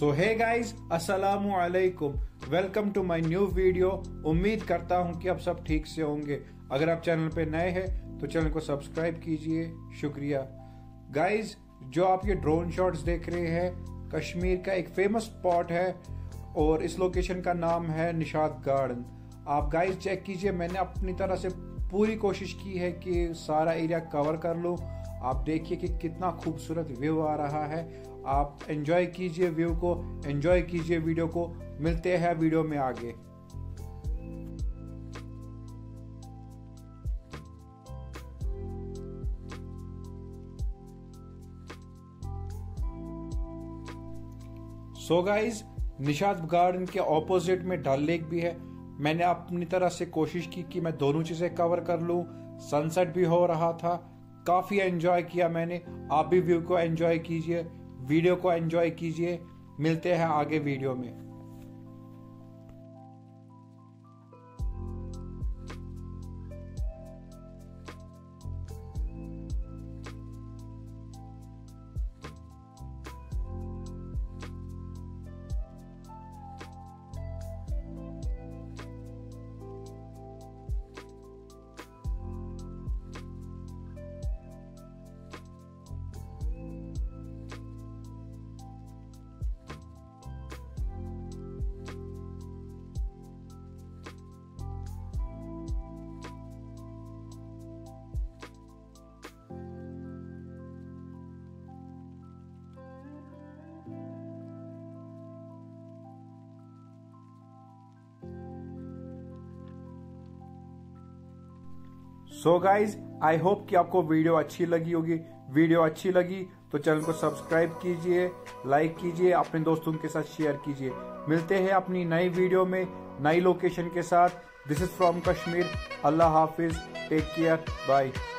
सो हे guys, अस्सलामु अलैकुम, welcome to my new video. उम्मीद करता हूं कि आप सब ठीक से होंगे। अगर आप चैनल पे नए हैं तो चैनल को सब्सक्राइब कीजिए, शुक्रिया। गाइज, जो आप ये ड्रोन शॉट्स देख रहे हैं, कश्मीर का एक फेमस स्पॉट है और इस लोकेशन का नाम है निशात गार्डन। आप गाइज चेक कीजिए, मैंने अपनी तरह से पूरी कोशिश की है कि सारा एरिया कवर कर लूं। आप देखिए कि कितना खूबसूरत व्यू आ रहा है। आप एंजॉय कीजिए व्यू को, एंजॉय कीजिए वीडियो को। मिलते हैं वीडियो में आगे। सो गाइज, निशात गार्डन के ऑपोजिट में डल लेक भी है। मैंने अपनी तरह से कोशिश की कि मैं दोनों चीजें कवर कर लूं। सनसेट भी हो रहा था, काफी एंजॉय किया मैंने। आप भी व्यू को एंजॉय कीजिए, वीडियो को एंजॉय कीजिए। मिलते हैं आगे वीडियो में। सो गाइज, आई होप कि आपको वीडियो अच्छी लगी होगी। वीडियो अच्छी लगी तो चैनल को सब्सक्राइब कीजिए, लाइक कीजिए, अपने दोस्तों के साथ शेयर कीजिए। मिलते हैं अपनी नई वीडियो में नई लोकेशन के साथ। This is from Kashmir. अल्लाह हाफिज, टेक केयर, बाय।